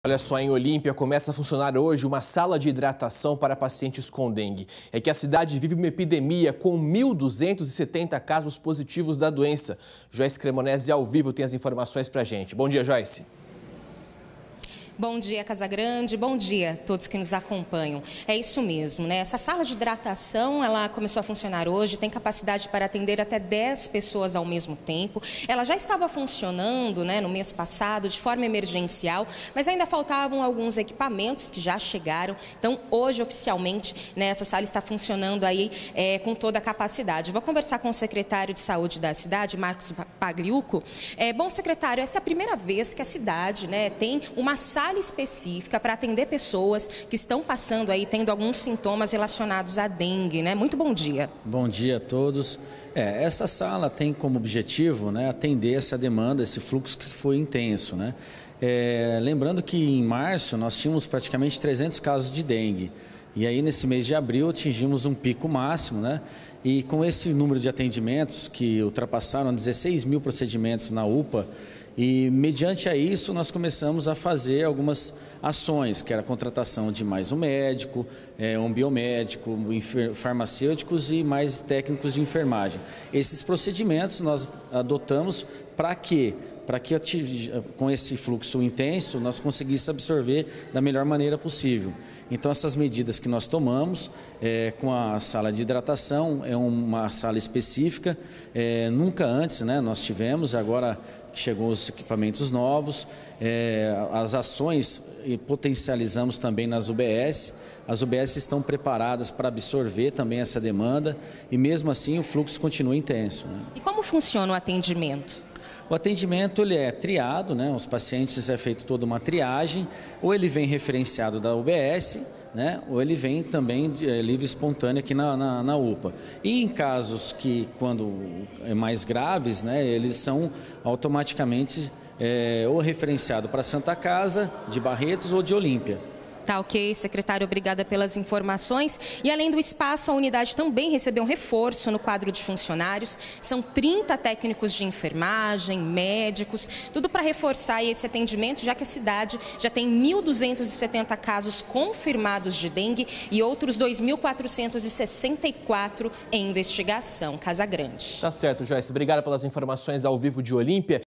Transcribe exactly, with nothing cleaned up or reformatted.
Olha só, em Olímpia começa a funcionar hoje uma sala de hidratação para pacientes com dengue. É que a cidade vive uma epidemia com mil duzentos e setenta casos positivos da doença. Joyce Cremonese, ao vivo, tem as informações para a gente. Bom dia, Joyce. Bom dia, Casagrande. Bom dia a todos que nos acompanham. É isso mesmo, né? Essa sala de hidratação, ela começou a funcionar hoje, tem capacidade para atender até dez pessoas ao mesmo tempo. Ela já estava funcionando, né, no mês passado, de forma emergencial, mas ainda faltavam alguns equipamentos que já chegaram. Então, hoje, oficialmente, né, essa sala está funcionando aí é, com toda a capacidade. Vou conversar com o secretário de Saúde da cidade, Marcos Pagliuco. É, bom, secretário, essa é a primeira vez que a cidade, né, tem uma sala específica para atender pessoas que estão passando aí, tendo alguns sintomas relacionados à dengue, né? Muito bom dia. Bom dia a todos. É, essa sala tem como objetivo, né, atender essa demanda, esse fluxo que foi intenso, né? É, lembrando que em março nós tínhamos praticamente trezentos casos de dengue. E aí, nesse mês de abril, atingimos um pico máximo, né? E com esse número de atendimentos, que ultrapassaram dezesseis mil procedimentos na U P A, e mediante a isso nós começamos a fazer algumas ações, que era a contratação de mais um médico, é, um biomédico, farmacêuticos e mais técnicos de enfermagem. Esses procedimentos nós adotamos para quê? Para que com esse fluxo intenso nós conseguíssemos absorver da melhor maneira possível. Então essas medidas que nós tomamos é, com a sala de hidratação, é uma sala específica, é, nunca antes, né, nós tivemos, agora que chegou os equipamentos novos, é, as ações e potencializamos também nas U B S. As U B S estão preparadas para absorver também essa demanda e mesmo assim o fluxo continua intenso, né? E como funciona o atendimento? O atendimento ele é triado, né? Os pacientes é feito toda uma triagem, ou ele vem referenciado da U B S, né? Ou ele vem também de, é, livre e espontâneo aqui na, na, na U P A. E em casos que, quando é mais graves, né, eles são automaticamente é, ou referenciados para Santa Casa, de Barretos ou de Olímpia. Tá ok, secretário, obrigada pelas informações. E além do espaço, a unidade também recebeu um reforço no quadro de funcionários. São trinta técnicos de enfermagem, médicos, tudo para reforçar esse atendimento, já que a cidade já tem mil duzentos e setenta casos confirmados de dengue e outros dois mil quatrocentos e sessenta e quatro em investigação. Casagrande. Tá certo, Joyce. Obrigada pelas informações ao vivo de Olímpia.